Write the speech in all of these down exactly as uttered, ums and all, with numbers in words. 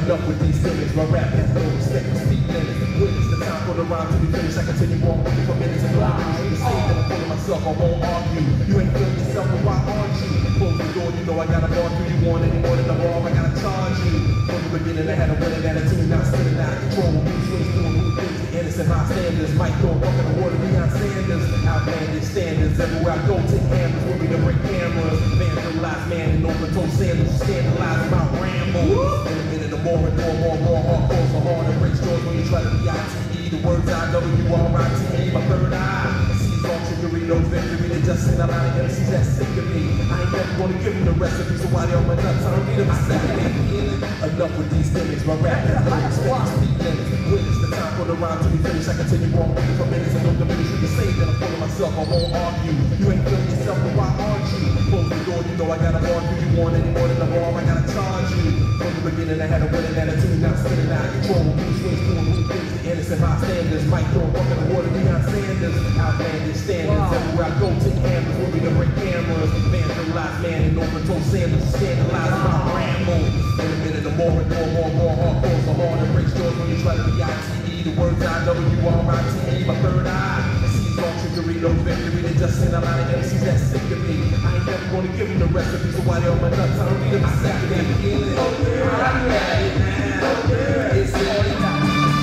Enough with these gimmicks, my rap has no respect for speed limits. Witness the time for the rhyme to be finished. I continue on for minutes and no minutes. You say that I'm full of myself, I won't argue. You ain't feeling yourself, but why aren't you? Close the door, you know I got a bar through. You want any more than the bomb, I gotta charge you. From the beginning, I had a winning attitude, now spinning out of control. New swings doing new things, the innocent bystanders. Might throw a buck in the water, Deion Sanders. Outlandish standards, everywhere I go, take hammers with me to break cameras. Vandalize man in open-toe sandals, scandalize about Rambo. In a minute, the more and more, more, more hardcore, so hard and breaks doors when you try to be I T E. The words I W R I T E, my third eye. Sees all trickery, no victory. They just send a lot of M Cs that sick of me. I ain't never gonna give them the recipe, so why they on my nuts? I don't need them, I second it. Enough with these gimmicks, my rap has no respect for speed limits. Witness the time for the rhyme to be finished. I continue on for minutes and no diminish. You can say that I'm full of myself, I won't argue. You ain't feeling yourself, but why aren't you? Close the door, you know I got a bar. Do you want any more than the bomb? I gotta charge you. From the beginning, I had a winning attitude, now spinning out of control. New swings doing new things, the innocent bystanders. Might throw a buck in the water, Deion Sanders. Outlandish standards, wow. Everywhere I go, take hammers with me to break cameras. Vandalize man in open-toe sandals, scandalize about Rambo. In a minute, the more and more, more, more hardcore, so hard and breaks doors when you try to be I T E. The words I W R I T E, my third eye. Sees all trickery, no victory. They just send a lot of M Cs that sick of me. I ain't never gonna give them the recipe, so why they on my nuts? I don't need them, I second it. Oh yeah, I'm ready now. Oh yeah, it's all time.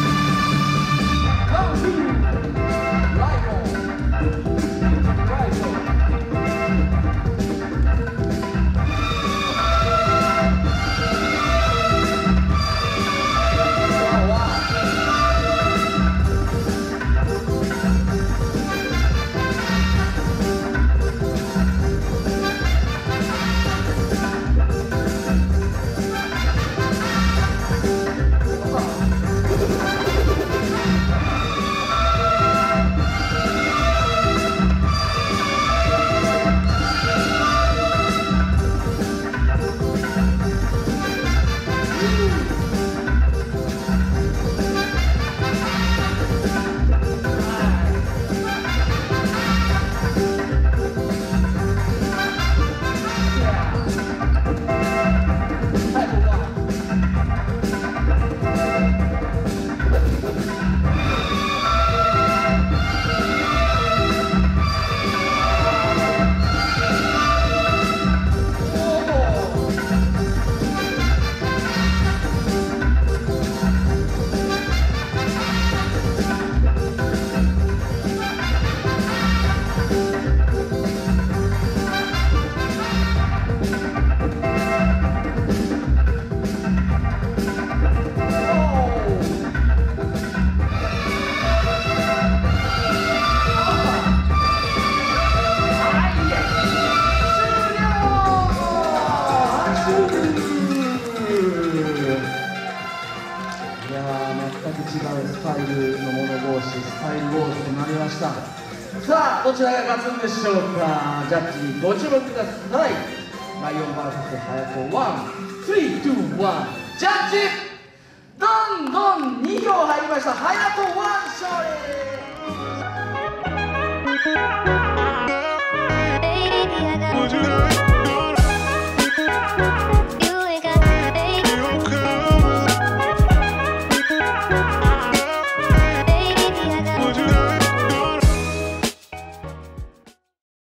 Come to right on, right on. さあ、どちらが勝つんでしょうか。ジャッジご注目ください。ライオン ブイエス ハヤトワン、スリー、ツー、ワン、ジャッジどんどんに票入りました。ハヤトワン勝利。